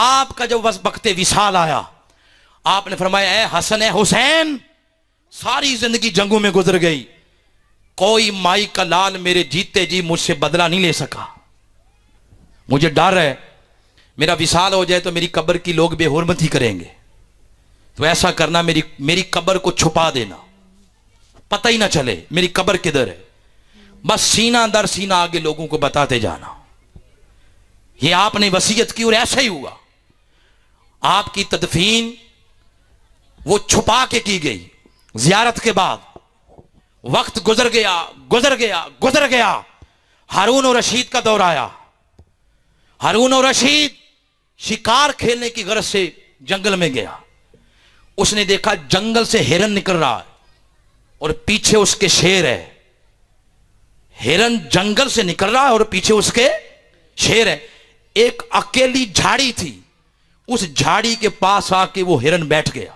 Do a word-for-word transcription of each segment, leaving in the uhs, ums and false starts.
आपका जब बस वक्त विसाल आया, आपने फरमाया ए हसन ए हुसैन, सारी जिंदगी जंगों में गुजर गई, कोई माई का लाल मेरे जीते जी मुझसे बदला नहीं ले सका। मुझे डर है मेरा विसाल हो जाए तो मेरी कब्र की लोग बेहुरमती करेंगे, तो ऐसा करना मेरी मेरी कब्र को छुपा देना, पता ही ना चले मेरी कब्र किधर है, बस सीना दर सीना आगे लोगों को बताते जाना। ये आपने वसीयत की और ऐसा ही हुआ। आपकी तदफीन वो छुपा के की गई। जियारत के बाद वक्त गुजर गया गुजर गया गुजर गया हारून और रशीद का दौर आया। हारून और रशीद शिकार खेलने की गरज से जंगल में गया। उसने देखा जंगल से हिरन निकल रहा है और पीछे उसके शेर है। हिरन जंगल से निकल रहा है और पीछे उसके शेर है। एक अकेली झाड़ी थी, उस झाड़ी के पास आके वो हिरन बैठ गया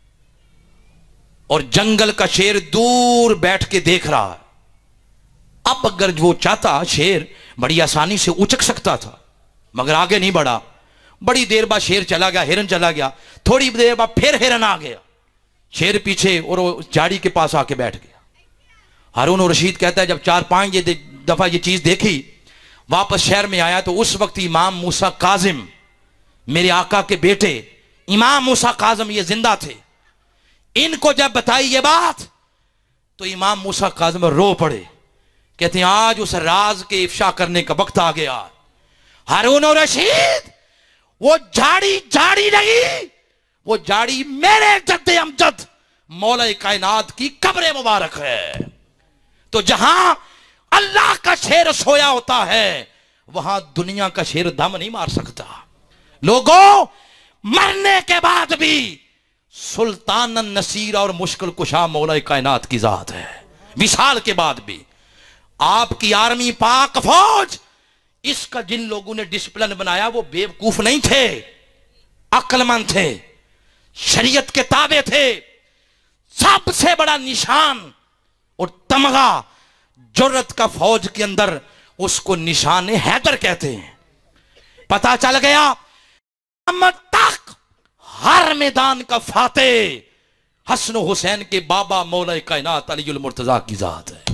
और जंगल का शेर दूर बैठ के देख रहा है। अब अगर वो चाहता शेर बड़ी आसानी से उचक सकता था, मगर आगे नहीं बढ़ा। बड़ी देर बाद शेर चला गया, हिरन चला गया, थोड़ी देर बाद फिर हिरन आ गया, शेर पीछे और वो झाड़ी के पास आके बैठ गया। हारून और रशीद कहता है जब चार पांच ये दफा ये चीज देखी, वापस शहर में आया तो उस वक्त इमाम मूसा काजिम, मेरे आका के बेटे इमाम मूसा काजिम ये जिंदा थे। इनको जब बताई ये बात तो इमाम मूसा काजिम रो पड़े, कहते हैं आज उस राज के इफ्शा करने का वक्त आ गया। हारून और रशीद वो झाड़ी झाड़ी नहीं, वो झाड़ी मेरे जद्दे अमजद मौला कायनात की कब्र मुबारक है। तो जहां अल्लाह का शेर सोया होता है वहां दुनिया का शेर दम नहीं मार सकता। लोगों, मरने के बाद भी सुल्तान नसीर और मुश्किल कुशा मौला कायनात की जात है। विशाल के बाद भी आपकी आर्मी पाक फौज, इसका जिन लोगों ने डिसिप्लिन बनाया वो बेवकूफ नहीं थे, अक्लमंद थे, शरीयत के ताबे थे। सबसे बड़ा निशान और तमगा जुर्रत का फौज के अंदर, उसको निशान हैदर कहते हैं। पता चल गया तक हर मैदान का फाते हसन हुसैन के बाबा मौला कायनात अलीउल मुर्तजा की जात है।